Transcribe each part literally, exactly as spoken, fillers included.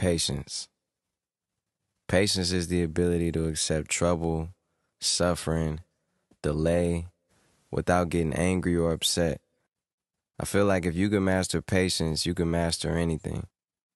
patience. Patience is the ability to accept trouble, suffering, delay, without getting angry or upset. I feel like if you can master patience, you can master anything.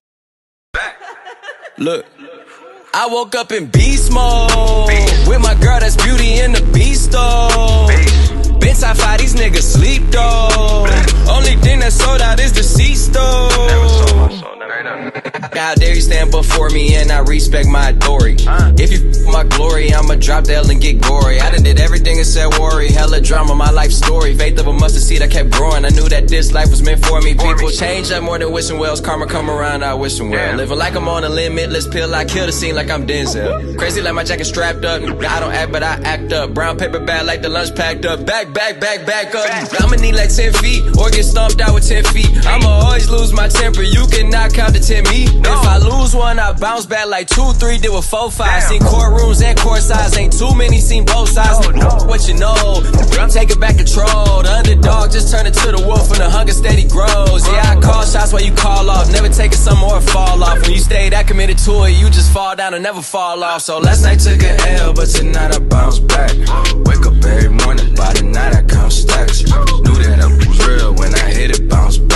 Look, I woke up in beast mode with my girl that's Beauty in the Beast though. Been top five, these niggas sleep though. Only thing that sold out is the seats though. How dare you stand before me and I respect my authority. If you f my glory, I'ma drop the L and get gory. I done did everything and said worry. Hella drama, my life story. Faith of a mustard seed, I kept growing. I knew that this life was meant for me. People change up more than wishing wells. Karma come around, I wish them well. Living like I'm on a limitless pill. I kill the scene like I'm Denzel. Crazy like my jacket strapped up. I don't act, but I act up. Brown paper bag like the lunch packed up. Back, back, back, back up. I'ma need like ten feet or get stomped out with ten feet. I'ma always lose my temper. You cannot count to ten me. If I lose one, I bounce back like two, three, did with four, five. Seen courtrooms and court sides, ain't too many, seen both sides. What you know, I'm taking back control. The underdog just turned into the wolf and the hunger steady grows. Yeah, I call shots while you call off, never taking some more fall off. When you stay that committed to it, you just fall down and never fall off. So last night took an L, but tonight I bounce back. Wake up every morning, by the night I count stacks. Knew that I was real when I hit it, bounce back.